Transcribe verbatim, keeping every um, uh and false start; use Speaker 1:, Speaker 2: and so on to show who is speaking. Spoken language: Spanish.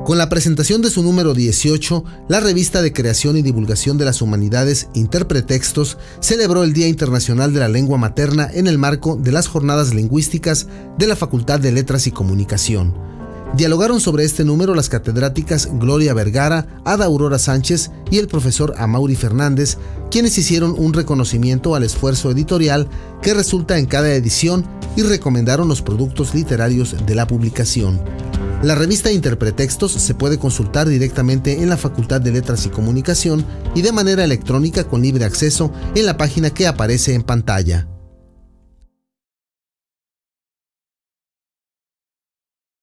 Speaker 1: Con la presentación de su número dieciocho, la revista de creación y divulgación de las humanidades Interpretextos celebró el Día Internacional de la Lengua Materna en el marco de las Jornadas Lingüísticas de la Facultad de Letras y Comunicación. Dialogaron sobre este número las catedráticas Gloria Vergara, Ada Aurora Sánchez y el profesor Amaury Fernández, quienes hicieron un reconocimiento al esfuerzo editorial que resulta en cada edición y recomendaron los productos literarios de la publicación. La revista Interpretextos se puede consultar directamente en la Facultad de Letras y Comunicación y de manera electrónica con libre acceso en la página que aparece en pantalla.